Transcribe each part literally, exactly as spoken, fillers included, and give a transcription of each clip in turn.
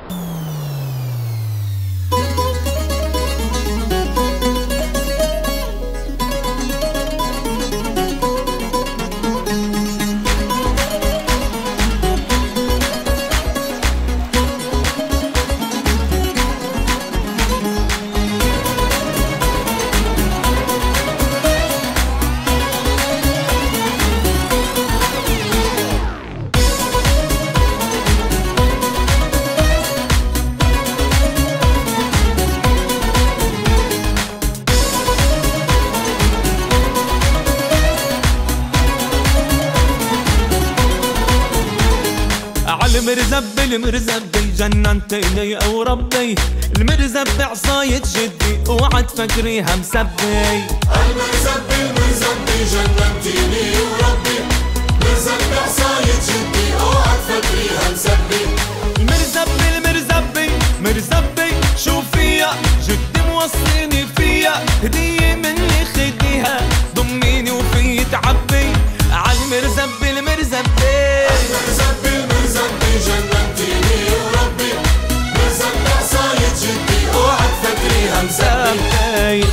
المرزب المرزبي جننتني او ربي، المرزب بعصاية جدي اوعى تفكريها مسبي. المرزب المرزبي جننتني وربي، مرزب بعصاية جدي اوعى تفكريها مسبي. المرزب المرزبي مرزبي شوفيها جدي موصيني فيها، هدية مني خديها ضميني وفي تعبي. عالمرزب المرزبي المرزب المرزبي جننتني وربي، مرزب بعصاية جدي اوعى تفكريها مسبي.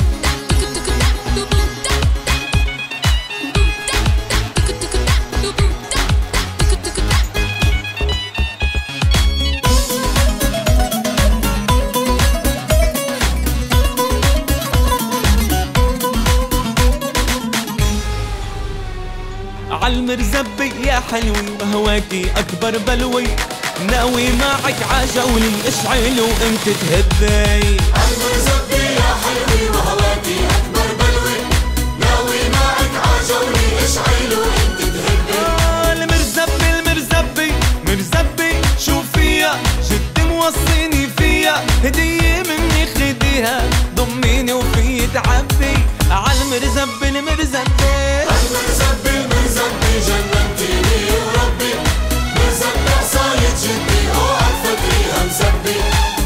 عالمرزبي يا حلوي وهواكي اكبر بلوي، ناوي معك عجولي اشعلي وانت تهدي. عالمرزبي يا حلوي وهواكي اكبر بلوي، ناوي معك عجولي اشعلي وانت تهدي. آه المرزبي المرزبي مرزبي شوفيها جدي موصيني فيها، هدية مني خديها ضميني وفي تعبي. عالمرزبي المرزبي المرزب المرزبي جننتني وربي، مرزب بعصاية جدي اوعى تفكريها مسبي.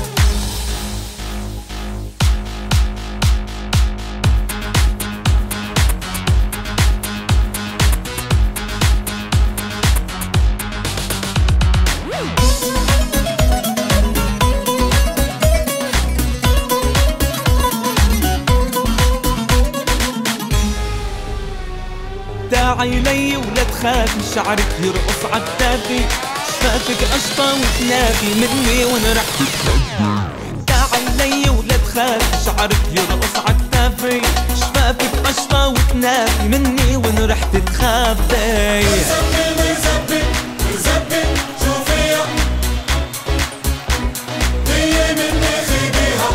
تعي لي ولا تخافي، شعرك يرقص عكتافي، شفافك قشطة وتنافي مني وانا رح تعي لي ولا تخافي، شعرك يرقص عكتافي، شفافك قشطة وتنافي مني وانا رح تتخافي. مرزبي مرزبي مرزبي شوفيها، هي مني خديها.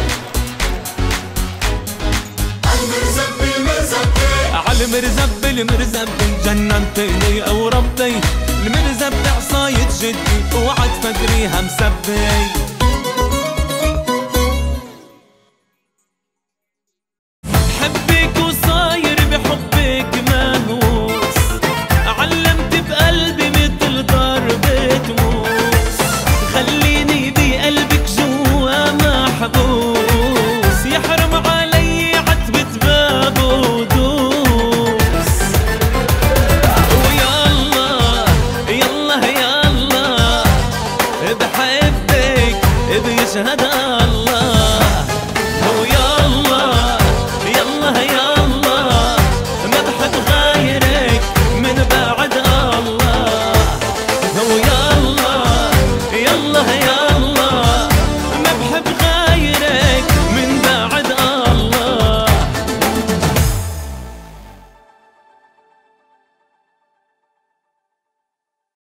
عالمرزبي المرزبي عالمرزبي المرزبي جننتني او ربي، المرزب بعصاية جدي اوعى تفكريها مسبي. بحبك وصاير بحبك مهووس، علمت بقلبي مثل ضربة موس، خليني بقلبك جوا محبوس، يحرم علي عتبة باب ودوس. ويلا يلا يلا بحبك بيشهد الله.